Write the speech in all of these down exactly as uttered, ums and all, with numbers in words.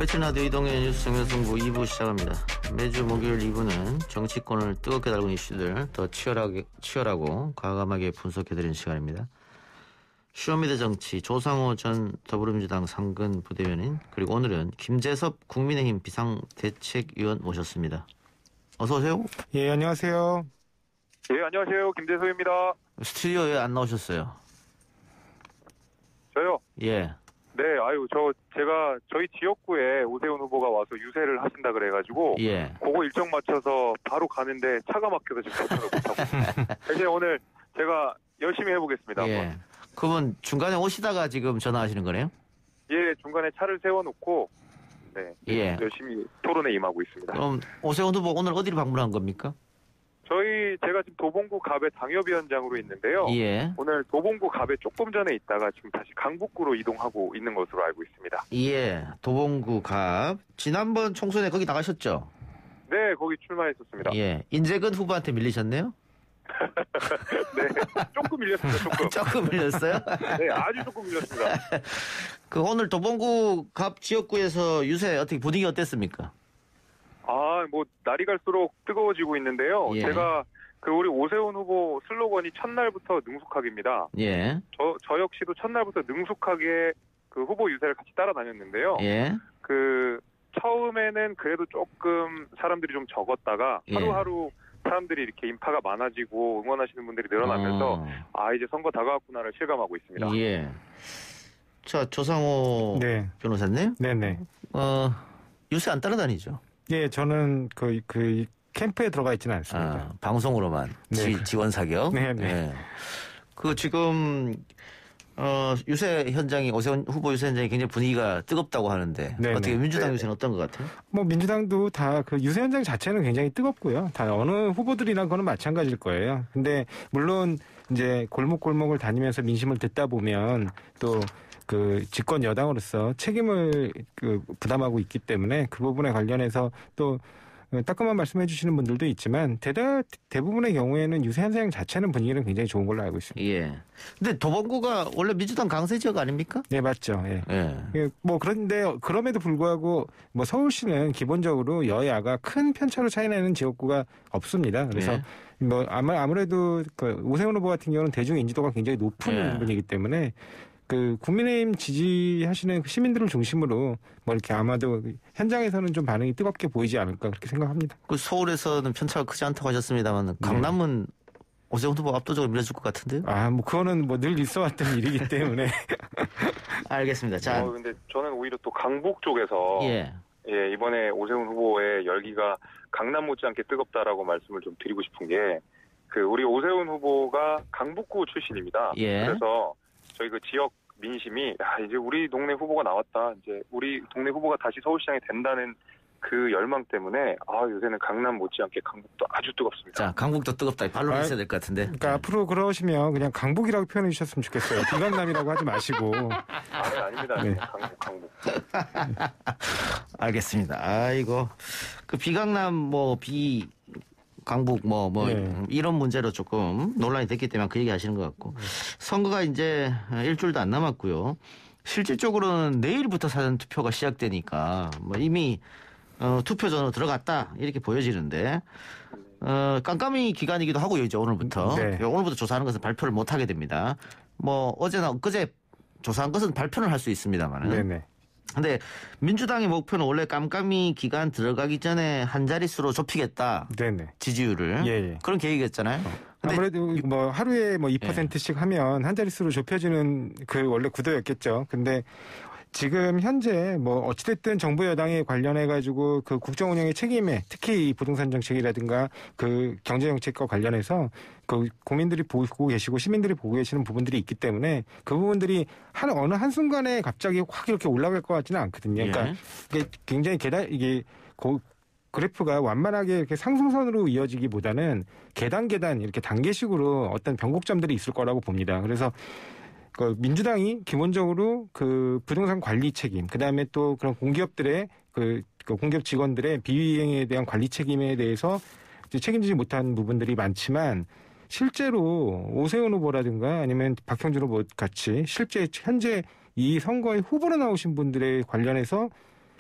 백신 라디오 이동의 뉴스 정면승부 이 부 시작합니다. 매주 목요일 이 부는 정치권을 뜨겁게 달군 이슈들 더 치열하게, 치열하고 과감하게 분석해드리는 시간입니다. 쇼미더 정치 조상호 전 더불어민주당 상근 부대변인, 그리고 오늘은 김재섭 국민의힘 비상대책위원 모셨습니다. 어서 오세요. 예, 안녕하세요. 예, 안녕하세요. 김재섭입니다. 스튜디오에 안 나오셨어요? 저요? 예. 네, 아유, 저, 제가 저희 지역구에 오세훈 후보가 와서 유세를 하신다 그래가지고, 예. 그거 일정 맞춰서 바로 가는데 차가 막혀서 지금 도착을 못하고. 이제 오늘 제가 열심히 해보겠습니다. 예. 한번. 그분 중간에 오시다가 지금 전화하시는 거네요? 예, 중간에 차를 세워놓고, 네. 예. 열심히 토론에 임하고 있습니다. 그럼 오세훈 후보 오늘 어디를 방문한 겁니까? 저희, 제가 지금 도봉구 갑의 당협위원장으로 있는데요. 예. 오늘 도봉구 갑에 조금 전에 있다가 지금 다시 강북구로 이동하고 있는 것으로 알고 있습니다. 예. 도봉구 갑. 지난번 총선에 거기 나가셨죠? 네, 거기 출마했었습니다. 예. 인재근 후보한테 밀리셨네요? 네, 조금 밀렸습니다. 조금. 조금 밀렸어요? 네, 아주 조금 밀렸습니다. 그 오늘 도봉구 갑 지역구에서 유세 어떻게 분위기 어땠습니까? 아, 뭐 날이 갈수록 뜨거워지고 있는데요. 예. 제가 그 우리 오세훈 후보 슬로건이 첫날부터 능숙하기입니다. 예. 저, 저 역시도 첫날부터 능숙하게 그 후보 유세를 같이 따라다녔는데요. 예. 그 처음에는 그래도 조금 사람들이 좀 적었다가 예. 하루하루 사람들이 이렇게 인파가 많아지고 응원하시는 분들이 늘어나면서 어. 아, 이제 선거 다가왔구나를 실감하고 있습니다. 예. 자, 조상호 네. 변호사님. 네네. 어, 유세 안 따라다니죠? 예, 저는 그, 그, 캠프에 들어가 있지는 않습니다. 아, 방송으로만. 네. 지, 지원 사격. 네네. 예. 그 지금 어, 유세 현장이, 오세훈 후보 유세 현장이 굉장히 분위기가 뜨겁다고 하는데 네네. 어떻게 민주당 네네. 유세는 어떤 것 같아요? 뭐, 민주당도 다 그 유세 현장 자체는 굉장히 뜨겁고요. 다 어느 후보들이나 그거는 마찬가지일 거예요. 근데, 물론, 이제 골목골목을 다니면서 민심을 듣다 보면 또 그 집권 여당으로서 책임을 그 부담하고 있기 때문에 그 부분에 관련해서 또 따끔한 말씀해 주시는 분들도 있지만 대다, 대부분의 경우에는 유세 현장 자체는 분위기는 굉장히 좋은 걸로 알고 있습니다. 예. 근데 도봉구가 원래 민주당 강세 지역 아닙니까? 네, 맞죠. 예. 예. 예, 뭐 그런데 그럼에도 불구하고 뭐 서울시는 기본적으로 여야가 큰 편차로 차이나는 지역구가 없습니다. 그래서 예. 뭐 아마 아무래도 그 오세훈 후보 같은 경우는 대중 인지도가 굉장히 높은 예. 분이기 때문에 그 국민의힘 지지하시는 시민들을 중심으로 뭐 이렇게 아마도 현장에서는 좀 반응이 뜨겁게 보이지 않을까 그렇게 생각합니다. 그 서울에서는 편차가 크지 않다고 하셨습니다만 강남은 오세훈 후보 압도적으로 밀어줄 것 같은데요? 아, 뭐 그거는 뭐 늘 있어왔던 일이기 때문에. 알겠습니다. 자, 어, 근데 저는 오히려 또 강북 쪽에서 예. 예, 이번에 오세훈 후보의 열기가 강남 못지않게 뜨겁다라고 말씀을 좀 드리고 싶은 게, 그 우리 오세훈 후보가 강북구 출신입니다. 예. 그래서 저희 그 지역 민심이 야, 이제 우리 동네 후보가 나왔다, 이제 우리 동네 후보가 다시 서울시장이 된다는 그 열망 때문에 아, 요새는 강남 못지않게 강북도 아주 뜨겁습니다. 자, 강북도 뜨겁다. 반론이 있어야 될 것 같은데. 그러니까 앞으로 그러시면 그냥 강북이라고 표현해 주셨으면 좋겠어요. 비강남이라고 하지 마시고. 아, 네, 아닙니다. 네. 강북, 강북. 알겠습니다. 아이고. 그 비강남 뭐 비 강북 뭐 뭐 네. 이런 문제로 조금 논란이 됐기 때문에 그 얘기 하시는 것 같고. 선거가 이제 일주일도 안 남았고요. 실질적으로는 내일부터 사전 투표가 시작되니까 뭐 이미 어, 투표전으로 들어갔다 이렇게 보여지는데 어, 깜깜이 기간이기도 하고요. 이제 오늘부터. 네. 오늘부터 조사하는 것은 발표를 못 하게 됩니다. 뭐 어제나 엊그제 조사한 것은 발표는 할 수 있습니다만. 네네. 근데 민주당의 목표는 원래 깜깜이 기간 들어가기 전에 한 자릿수로 좁히겠다. 네네. 지지율을. 예, 예. 그런 계획이었잖아요. 근데 아무래도 뭐 하루에 뭐 이 퍼센트씩 하면 한 자릿수로 좁혀지는 그 원래 구도였겠죠. 근데 지금 현재 뭐 어찌됐든 정부 여당에 관련해 가지고 그 국정 운영의 책임에 특히 이 부동산 정책이라든가 그 경제 정책과 관련해서 그 국민들이 보고 계시고 시민들이 보고 계시는 부분들이 있기 때문에 그 부분들이 한 어느 한 순간에 갑자기 확 이렇게 올라갈 것 같지는 않거든요. 그러니까 예. 이게 굉장히 계단 이게 고 그래프가 완만하게 이렇게 상승선으로 이어지기보다는 계단 계단 이렇게 단계식으로 어떤 변곡점들이 있을 거라고 봅니다. 그래서 그 민주당이 기본적으로 그 부동산 관리 책임, 그 다음에 또 그런 공기업들의 그, 그 공기업 직원들의 비위행에 대한 관리 책임에 대해서 이제 책임지지 못한 부분들이 많지만 실제로 오세훈 후보라든가 아니면 박형준 후보 같이 실제 현재 이 선거에 후보로 나오신 분들에 관련해서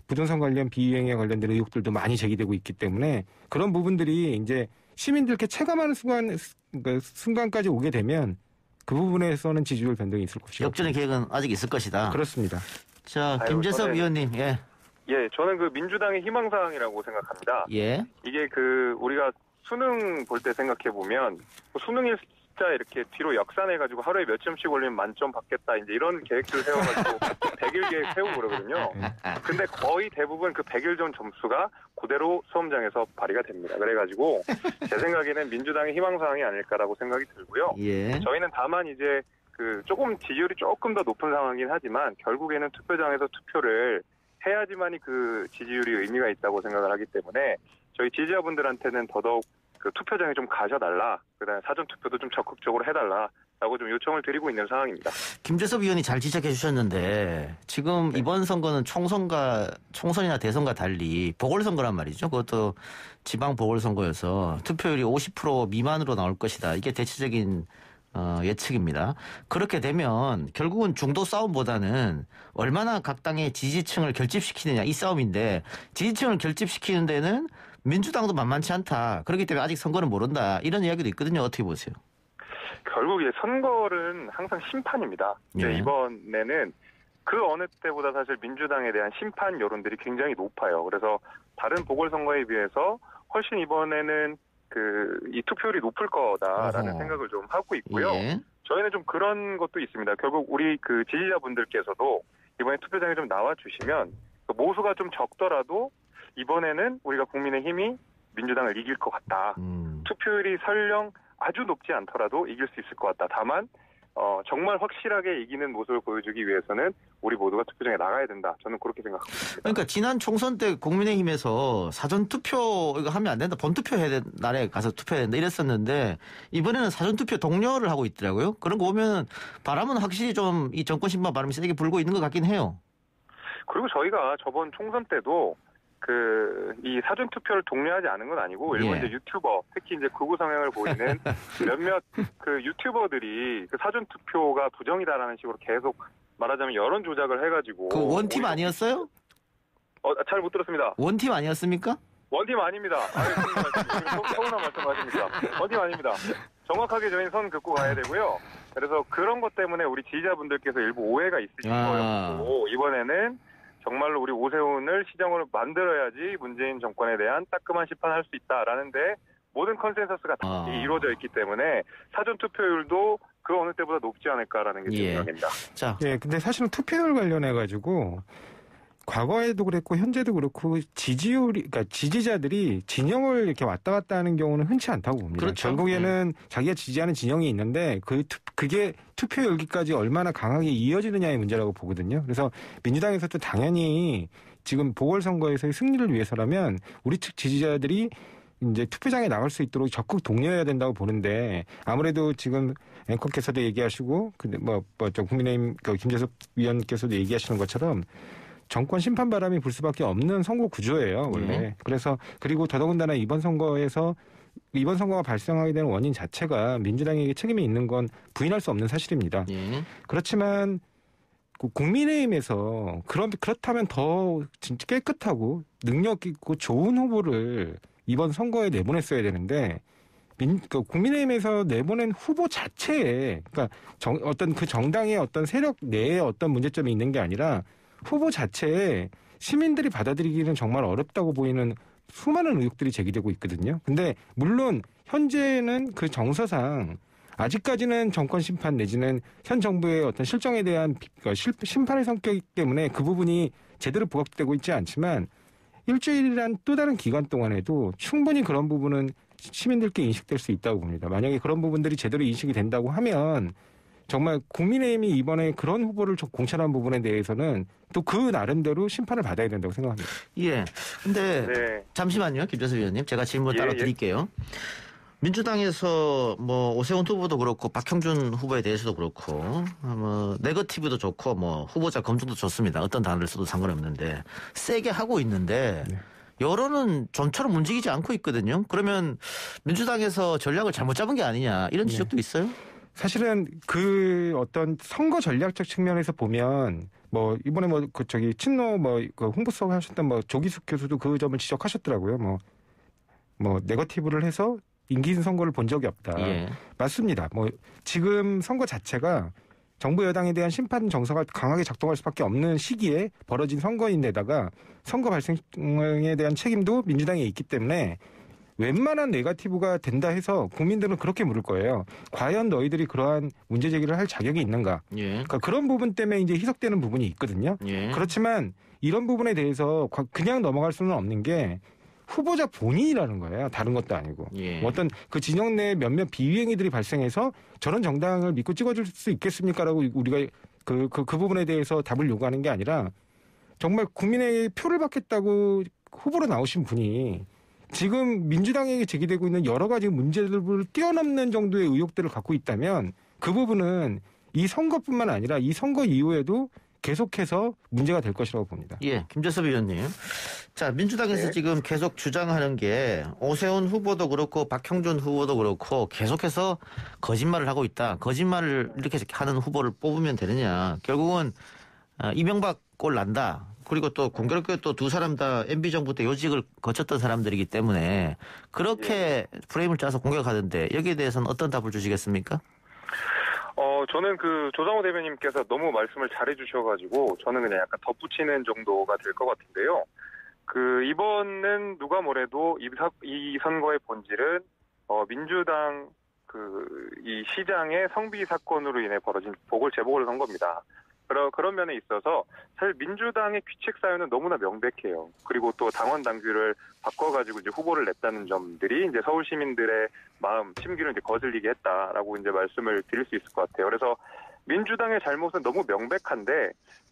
부동산 관련 비이행에 관련된 의혹들도 많이 제기되고 있기 때문에 그런 부분들이 이제 시민들께 체감하는 순간, 그 순간까지 오게 되면 그 부분에서는 지지율 변동이 있을 것이고. 역전의 계획은 아직 있을 것이다. 그렇습니다. 자, 아유, 김재섭 저는- 위원님, 예. 예, 저는 그 민주당의 희망사항이라고 생각합니다. 예. 이게 그 우리가 수능 볼 때 생각해 보면 수능일 숫자 이렇게 뒤로 역산해가지고 하루에 몇 점씩 올리면 만점 받겠다 이제 이런 계획들 세워가지고 백 일 계획 세우고 그러거든요. 근데 거의 대부분 그 백 일 전 점수가 그대로 수험장에서 발휘가 됩니다. 그래가지고 제 생각에는 민주당의 희망사항이 아닐까라고 생각이 들고요. 예. 저희는 다만 이제 그 조금 지지율이 조금 더 높은 상황이긴 하지만 결국에는 투표장에서 투표를 해야지만이 그 지지율이 의미가 있다고 생각을 하기 때문에 저희 지지자분들한테는 더더욱 그 투표장에 좀 가셔달라. 그다음에 사전 투표도 좀 적극적으로 해달라라고 좀 요청을 드리고 있는 상황입니다. 김재섭 위원이 잘 지적해 주셨는데 지금 네. 이번 선거는 총선과 총선이나 대선과 달리 보궐선거란 말이죠. 그것도 지방 보궐선거여서 투표율이 오십 퍼센트 미만으로 나올 것이다. 이게 대체적인 어, 예측입니다. 그렇게 되면 결국은 중도 싸움보다는 얼마나 각 당의 지지층을 결집시키느냐 이 싸움인데 지지층을 결집시키는 데는 민주당도 만만치 않다. 그렇기 때문에 아직 선거는 모른다. 이런 이야기도 있거든요. 어떻게 보세요? 결국 이제 선거는 항상 심판입니다. 예. 네, 이번에는 그 어느 때보다 사실 민주당에 대한 심판 여론들이 굉장히 높아요. 그래서 다른 보궐선거에 비해서 훨씬 이번에는 그 이 투표율이 높을 거다라는 어허. 생각을 좀 하고 있고요. 예. 저희는 좀 그런 것도 있습니다. 결국 우리 그 지지자분들께서도 이번에 투표장에 좀 나와 주시면 그 모수가 좀 적더라도 이번에는 우리가 국민의힘이 민주당을 이길 것 같다. 음. 투표율이 설령 아주 높지 않더라도 이길 수 있을 것 같다. 다만 어, 정말 확실하게 이기는 모습을 보여주기 위해서는 우리 모두가 투표장에 나가야 된다. 저는 그렇게 생각합니다. 그러니까 지난 총선 때 국민의힘에서 사전 투표 이거 하면 안 된다. 본투표 해야 된다. 날에 가서 투표해야 된다. 이랬었는데 이번에는 사전 투표 독려를 하고 있더라고요. 그런 거 보면 바람은 확실히 좀 이 정권 신방 바람이 세게 불고 있는 것 같긴 해요. 그리고 저희가 저번 총선 때도 그 이 사전 투표를 독려하지 않은 건 아니고 일본 예. 이제 유튜버 특히 이제 극우 성향을 보이는 몇몇 그 유튜버들이 그 사전 투표가 부정이다라는 식으로 계속 말하자면 여론 조작을 해가지고 그 원팀 오히려- 아니었어요? 어, 잘 못 들었습니다. 원팀 아니었습니까? 원팀 아닙니다. 아유, 무슨 말씀, 서운한 말씀하십니까? 원팀 아닙니다. 정확하게 저희는 선 긋고 가야 되고요. 그래서 그런 것 때문에 우리 지지자분들께서 일부 오해가 있으신 아. 거였고 이번에는 정말로 우리 오세훈을 시정으로 만들어야지 문재인 정권에 대한 따끔한 심판을 할 수 있다라는데 모든 컨센서스가 다 아. 이루어져 있기 때문에 사전 투표율도 그 어느 때보다 높지 않을까라는 게 제 예. 생각입니다. 자, 예, 근데 사실은 투표율 관련해 가지고 과거에도 그랬고 현재도 그렇고 지지율이 그러니까 지지자들이 진영을 이렇게 왔다 갔다 하는 경우는 흔치 않다고 봅니다. 그렇죠. 결국에는 자기가 지지하는 진영이 있는데 그 투, 그게 투표 열기까지 얼마나 강하게 이어지느냐의 문제라고 보거든요. 그래서 민주당에서도 당연히 지금 보궐선거에서의 승리를 위해서라면 우리 측 지지자들이 이제 투표장에 나갈 수 있도록 적극 독려해야 된다고 보는데 아무래도 지금 앵커께서도 얘기하시고 근데 뭐, 뭐 저 국민의힘 그 김재섭 위원께서도 얘기하시는 것처럼 정권 심판 바람이 불 수밖에 없는 선거 구조예요, 원래. 네. 그래서 그리고 더더군다나 이번 선거에서 이번 선거가 발생하게 되는 원인 자체가 민주당에게 책임이 있는 건 부인할 수 없는 사실입니다. 예. 그렇지만 국민의힘에서 그럼 그렇다면 더 진짜 깨끗하고 능력 있고 좋은 후보를 이번 선거에 내보냈어야 되는데 민, 그 국민의힘에서 내보낸 후보 자체에 그러니까 정, 어떤 그 정당의 어떤 세력 내에 어떤 문제점이 있는 게 아니라 후보 자체에 시민들이 받아들이기는 정말 어렵다고 보이는 수많은 의혹들이 제기되고 있거든요. 근데 물론 현재는 그 정서상 아직까지는 정권 심판 내지는 현 정부의 어떤 실정에 대한 심판의 성격이기 때문에 그 부분이 제대로 부각되고 있지 않지만 일주일이란 또 다른 기간 동안에도 충분히 그런 부분은 시민들께 인식될 수 있다고 봅니다. 만약에 그런 부분들이 제대로 인식이 된다고 하면 정말 국민의힘이 이번에 그런 후보를 공천한 부분에 대해서는 또 그 나름대로 심판을 받아야 된다고 생각합니다. 예. 근데 네. 잠시만요, 김재섭 위원님. 제가 질문 예, 따로 예. 드릴게요. 민주당에서 뭐 오세훈 후보도 그렇고 박형준 후보에 대해서도 그렇고 뭐 네거티브도 좋고 뭐 후보자 검증도 좋습니다. 어떤 단어를 써도 상관없는데 세게 하고 있는데 네. 여론은 좀처럼 움직이지 않고 있거든요. 그러면 민주당에서 전략을 잘못 잡은 게 아니냐 이런 지적도 있어요? 사실은 그 어떤 선거 전략적 측면에서 보면 뭐 이번에 뭐 그 저기 친노 뭐 그 홍보수석 하셨던 뭐 조기숙 교수도 그 점을 지적하셨더라고요. 뭐 뭐 네거티브를 해서 인기인 선거를 본 적이 없다. 예. 맞습니다. 뭐 지금 선거 자체가 정부 여당에 대한 심판 정서가 강하게 작동할 수밖에 없는 시기에 벌어진 선거인데다가 선거 발생에 대한 책임도 민주당에 있기 때문에 웬만한 네거티브가 된다 해서 국민들은 그렇게 물을 거예요. 과연 너희들이 그러한 문제 제기를 할 자격이 있는가? 예. 그러니까 그런 부분 때문에 이제 희석되는 부분이 있거든요. 예. 그렇지만 이런 부분에 대해서 그냥 넘어갈 수는 없는 게 후보자 본인이라는 거예요. 다른 것도 아니고. 예. 어떤 그 진영 내 몇몇 비위행위들이 발생해서 저런 정당을 믿고 찍어줄 수 있겠습니까라고 우리가 그, 그, 그 부분에 대해서 답을 요구하는 게 아니라 정말 국민의 표를 받겠다고 후보로 나오신 분이 지금 민주당에게 제기되고 있는 여러 가지 문제들을 뛰어넘는 정도의 의혹들을 갖고 있다면 그 부분은 이 선거뿐만 아니라 이 선거 이후에도 계속해서 문제가 될 것이라고 봅니다. 예, 김재섭 의원님. 자, 민주당에서 네. 지금 계속 주장하는 게 오세훈 후보도 그렇고 박형준 후보도 그렇고 계속해서 거짓말을 하고 있다. 거짓말을 이렇게 하는 후보를 뽑으면 되느냐. 결국은 이명박 꼴 난다. 그리고 또 공교롭게 또 두 사람 다 엠비 정부 때 요직을 거쳤던 사람들이기 때문에 그렇게 예. 프레임을 짜서 공격하던데 여기에 대해서는 어떤 답을 주시겠습니까? 어, 저는 그 조상호 대변인께서 너무 말씀을 잘해 주셔가지고 저는 그냥 약간 덧붙이는 정도가 될 것 같은데요. 그, 이번은 누가 뭐래도 이, 사, 이 선거의 본질은, 어, 민주당 그, 이 시장의 성비 사건으로 인해 벌어진 보궐 재보궐 선거입니다. 그런, 그런 면에 있어서 사실 민주당의 귀책 사유는 너무나 명백해요. 그리고 또 당원 당규를 바꿔가지고 이제 후보를 냈다는 점들이 이제 서울 시민들의 마음, 심기를 이제 거슬리게 했다라고 이제 말씀을 드릴 수 있을 것 같아요. 그래서 민주당의 잘못은 너무 명백한데,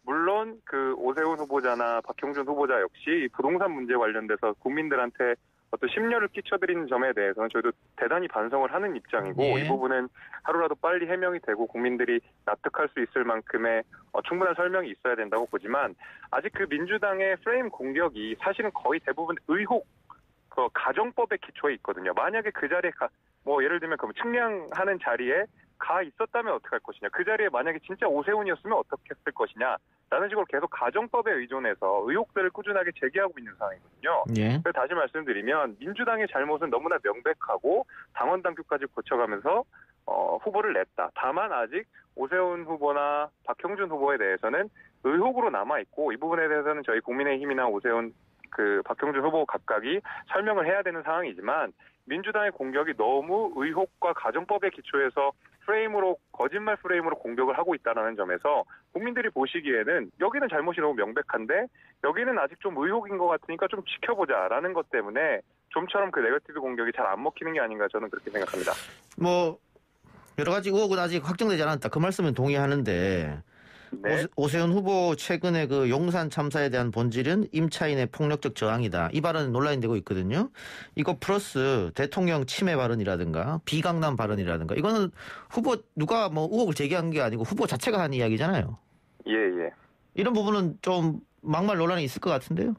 물론 그 오세훈 후보자나 박형준 후보자 역시 부동산 문제 관련돼서 국민들한테 어떤 심려를 끼쳐드리는 점에 대해서는 저희도 대단히 반성을 하는 입장이고 예. 이 부분은 하루라도 빨리 해명이 되고 국민들이 납득할 수 있을 만큼의 어, 충분한 설명이 있어야 된다고 보지만 아직 그 민주당의 프레임 공격이 사실은 거의 대부분 의혹, 그 가정법의 기초에 있거든요. 만약에 그 자리에 가, 뭐 예를 들면 그 측량하는 자리에 가 있었다면 어떻게 할 것이냐. 그 자리에 만약에 진짜 오세훈이었으면 어떻게 했을 것이냐. 라는 식으로 계속 가정법에 의존해서 의혹들을 꾸준하게 제기하고 있는 상황이거든요. 예. 그래서 다시 말씀드리면 민주당의 잘못은 너무나 명백하고 당원 당규까지 고쳐가면서 어, 후보를 냈다. 다만 아직 오세훈 후보나 박형준 후보에 대해서는 의혹으로 남아있고 이 부분에 대해서는 저희 국민의힘이나 오세훈 그 박형준 후보 각각이 설명을 해야 되는 상황이지만 민주당의 공격이 너무 의혹과 가정법에 기초해서 프레임으로 거짓말 프레임으로 공격을 하고 있다는 점에서 국민들이 보시기에는 여기는 잘못이 너무 명백한데 여기는 아직 좀 의혹인 것 같으니까 좀 지켜보자라는 것 때문에 좀처럼 그 네거티브 공격이 잘 안 먹히는 게 아닌가 저는 그렇게 생각합니다. 뭐 여러 가지 의혹은 아직 확정되지 않았다. 그 말씀은 동의하는데 네. 오세훈 후보 최근에 그 용산 참사에 대한 본질은 임차인의 폭력적 저항이다. 이 발언이 논란이 되고 있거든요. 이거 플러스 대통령 침해 발언이라든가 비강남 발언이라든가 이거는 후보 누가 뭐 의혹을 제기한 게 아니고 후보 자체가 한 이야기잖아요. 예, 예. 이런 부분은 좀 막말 논란이 있을 것 같은데요.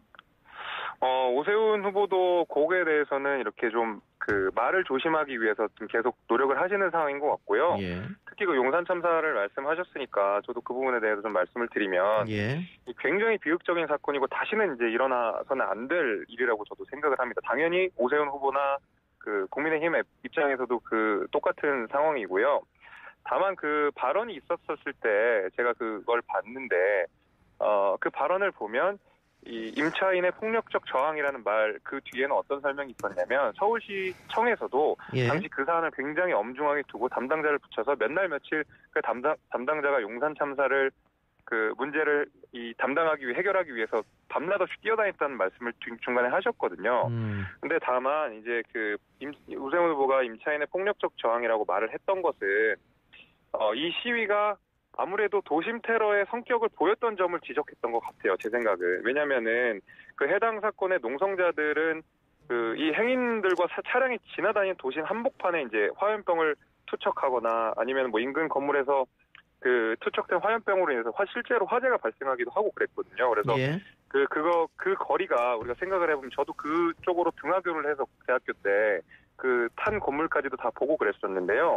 어, 오세훈 후보도 거기에 대해서는 이렇게 좀 그 말을 조심하기 위해서 좀 계속 노력을 하시는 상황인 것 같고요. 예. 특히 그 용산 참사를 말씀하셨으니까 저도 그 부분에 대해서 좀 말씀을 드리면 예. 굉장히 비극적인 사건이고 다시는 이제 일어나서는 안 될 일이라고 저도 생각을 합니다. 당연히 오세훈 후보나 그 국민의힘 입장에서도 그 똑같은 상황이고요. 다만 그 발언이 있었었을 때 제가 그걸 봤는데 어, 그 발언을 보면 이 임차인의 폭력적 저항이라는 말 그 뒤에는 어떤 설명이 있었냐면 서울시청에서도 예. 당시 그 사안을 굉장히 엄중하게 두고 담당자를 붙여서 몇 날 며칠 그 담당 담당자가 용산 참사를 그 문제를 이 담당하기 위해 해결하기 위해서 밤낮 없이 뛰어다녔다는 말씀을 중간에 하셨거든요. 음. 근데 다만 이제 그 임, 오세훈 후보가 임차인의 폭력적 저항이라고 말을 했던 것은 어, 이 시위가 아무래도 도심 테러의 성격을 보였던 점을 지적했던 것 같아요. 제 생각은. 왜냐면은 그 해당 사건의 농성자들은 그 이 행인들과 사, 차량이 지나다니는 도심 한복판에 이제 화염병을 투척하거나 아니면 뭐 인근 건물에서 그 투척된 화염병으로 인해서 화, 실제로 화재가 발생하기도 하고 그랬거든요. 그래서 예. 그 그거 그 거리가 우리가 생각을 해보면 저도 그쪽으로 등하교를 해서 대학교 때 그 탄 건물까지도 다 보고 그랬었는데요.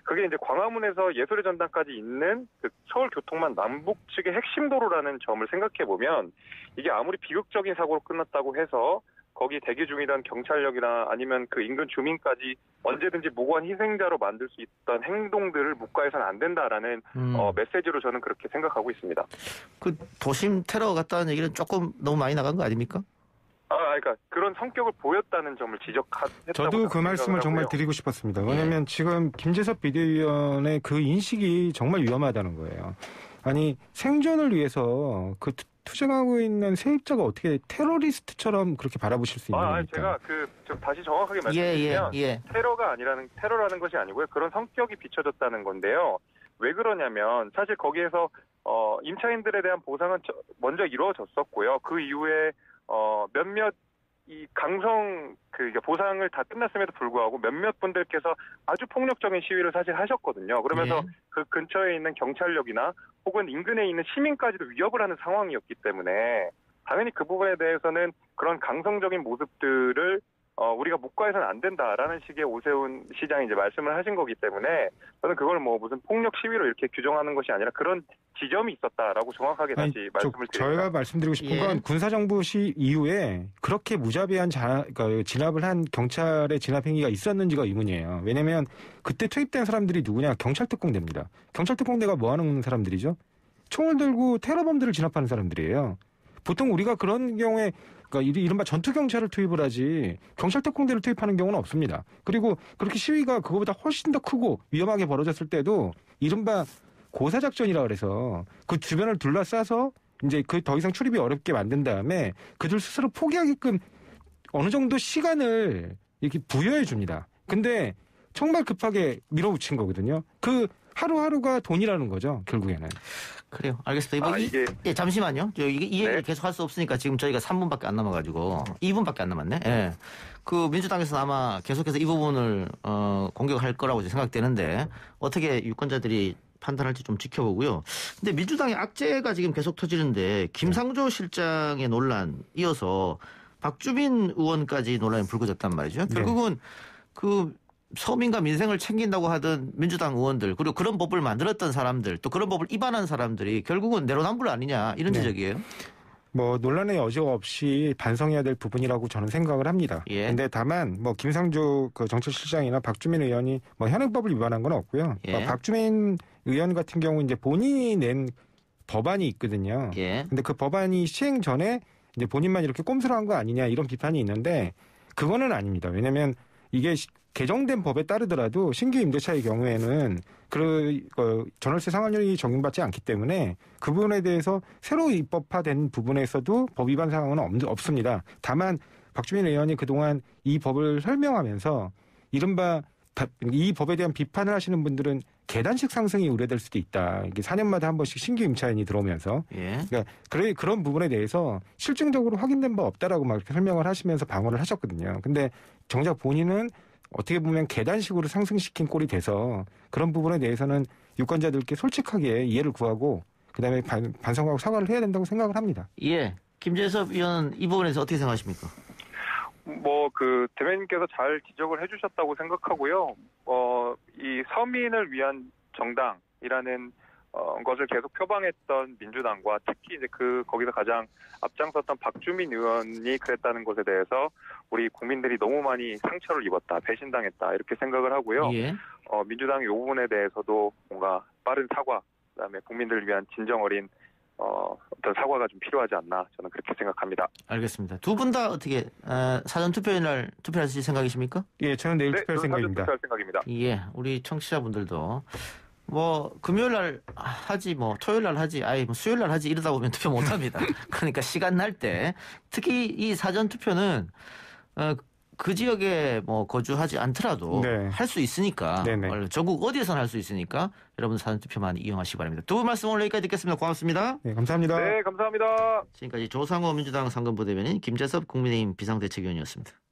그게 이제 광화문에서 예술의 전당까지 있는 그 서울교통망 남북 측의 핵심 도로라는 점을 생각해 보면 이게 아무리 비극적인 사고로 끝났다고 해서 거기 대기 중이던 경찰력이나 아니면 그 인근 주민까지 언제든지 무고한 희생자로 만들 수 있던 행동들을 묵과해서는 안 된다라는 음. 어, 메시지로 저는 그렇게 생각하고 있습니다. 그 도심 테러 같다는 얘기는 조금 너무 많이 나간 거 아닙니까? 아, 그러니까 그런 성격을 보였다는 점을 지적했다고 저도 그 말씀을 정말 드리고 싶었습니다. 왜냐하면 예. 지금 김재섭 비대위원의 그 인식이 정말 위험하다는 거예요. 아니 생존을 위해서 그 투쟁하고 있는 세입자가 어떻게 테러리스트처럼 그렇게 바라보실 수 있는 아, 겁니까? 제가 그 좀 다시 정확하게 예, 예, 말씀드리면 예. 테러가 아니라는 테러라는 것이 아니고요. 그런 성격이 비춰졌다는 건데요. 왜 그러냐면 사실 거기에서 어, 임차인들에 대한 보상은 먼저 이루어졌었고요. 그 이후에 어, 몇몇 이 강성 그 보상을 다 끝났음에도 불구하고 몇몇 분들께서 아주 폭력적인 시위를 사실 하셨거든요. 그러면서 예. 그 근처에 있는 경찰력이나 혹은 인근에 있는 시민까지도 위협을 하는 상황이었기 때문에 당연히 그 부분에 대해서는 그런 강성적인 모습들을 어, 우리가 묵과해서는 안 된다라는 식의 오세훈 시장이 이제 말씀을 하신 거기 때문에 저는 그걸 뭐 무슨 폭력 시위로 이렇게 규정하는 것이 아니라 그런 지점이 있었다라고 정확하게 다시 아니, 말씀을 저, 드립니다. 저희가 말씀드리고 싶은 예. 건 군사정부 시 이후에 그렇게 무자비한 자, 그러니까 진압을 한 경찰의 진압 행위가 있었는지가 의문이에요. 왜냐하면 그때 투입된 사람들이 누구냐? 경찰특공대입니다. 경찰특공대가 뭐 하는 사람들이죠? 총을 들고 테러범들을 진압하는 사람들이에요. 보통 우리가 그런 경우에 그러니까 이른바 전투경찰을 투입을 하지 경찰특공대를 투입하는 경우는 없습니다. 그리고 그렇게 시위가 그거보다 훨씬 더 크고 위험하게 벌어졌을 때도 이른바 고사작전이라 그래서 그 주변을 둘러싸서 이제 그 더 이상 출입이 어렵게 만든 다음에 그들 스스로 포기하게끔 어느 정도 시간을 이렇게 부여해 줍니다. 근데 정말 급하게 밀어붙인 거거든요. 그 하루하루가 돈이라는 거죠, 결국에는. 그래요. 알겠습니다. 아, 이, 이게- 예, 잠시만요. 저 이게 이 얘기를 네. 계속 할 수 없으니까 지금 저희가 삼 분밖에 안 남아가지고 이 분밖에 안 남았네. 예. 그 민주당에서는 아마 계속해서 이 부분을 어, 공격할 거라고 생각되는데 어떻게 유권자들이 판단할지 좀 지켜보고요. 근데 민주당의 악재가 지금 계속 터지는데 김상조 실장의 논란 이어서 박주민 의원까지 논란이 불거졌단 말이죠. 네. 결국은 그 서민과 민생을 챙긴다고 하던 민주당 의원들 그리고 그런 법을 만들었던 사람들 또 그런 법을 위반한 사람들이 결국은 내로남불 아니냐 이런 네. 지적이에요. 뭐 논란의 여지가 없이 반성해야 될 부분이라고 저는 생각을 합니다. 예. 근데 다만 뭐 김상조 그 정책실장이나 박주민 의원이 뭐 현행법을 위반한 건 없고요. 예. 뭐 박주민 의원 같은 경우 이제 본인이 낸 법안이 있거든요. 예. 근데 그 법안이 시행 전에 이제 본인만 이렇게 꼼수를 한 거 아니냐 이런 비판이 있는데 그거는 아닙니다. 왜냐하면 이게 시- 개정된 법에 따르더라도 신규 임대차의 경우에는 그 어, 전월세 상한율이 적용받지 않기 때문에 그 부분에 대해서 새로 입법화된 부분에서도 법 위반 사항은 없, 없습니다. 다만 박주민 의원이 그동안 이 법을 설명하면서 이른바 다- 이 법에 대한 비판을 하시는 분들은 계단식 상승이 우려될 수도 있다. 이게 사 년마다 한 번씩 신규 임차인이 들어오면서 예. 그러니까 그래 그런 부분에 대해서 실증적으로 확인된 바 없다라고 막 이렇게 설명을 하시면서 방어를 하셨거든요. 근데 정작 본인은 어떻게 보면 계단식으로 상승시킨 꼴이 돼서 그런 부분에 대해서는 유권자들께 솔직하게 이해를 구하고 그다음에 반, 반성하고 사과를 해야 된다고 생각을 합니다. 예. 김재섭 의원 이 부분에서 어떻게 생각하십니까? 뭐 그 대변인께서 잘 지적을 해주셨다고 생각하고요. 어, 이 서민을 위한 정당이라는 어, 것을 계속 표방했던 민주당과 특히 이제 그 거기서 가장 앞장섰던 박주민 의원이 그랬다는 것에 대해서 우리 국민들이 너무 많이 상처를 입었다, 배신당했다 이렇게 생각을 하고요. 예. 어, 민주당이 이 부분에 대해서도 뭔가 빠른 사과, 그다음에 국민들을 위한 진정 어린 어, 어떤 사과가 좀 필요하지 않나 저는 그렇게 생각합니다. 알겠습니다. 두 분 다 어떻게 어, 사전 투표일 날 투표하실 생각이십니까? 예, 저는 내일 네, 투표할 저는 사전 생각입니다. 투표할 생각입니다. 예. 우리 청취자분들도 뭐 금요일 날 하지 뭐 토요일 날 하지 아예 뭐 수요일 날 하지 이러다 보면 투표 못 합니다. 그러니까 시간 날 때 특히 이 사전 투표는 어, 그 지역에 뭐 거주하지 않더라도 네. 할 수 있으니까 네네. 원래 전국 어디에서나 할 수 있으니까 여러분 사전 투표 많이 이용하시기 바랍니다. 두 분 말씀 오늘 여기까지 듣겠습니다. 고맙습니다. 네, 감사합니다. 네, 감사합니다. 지금까지 조상호 민주당 상근부대변인 김재섭 국민의힘 비상대책위원이었습니다.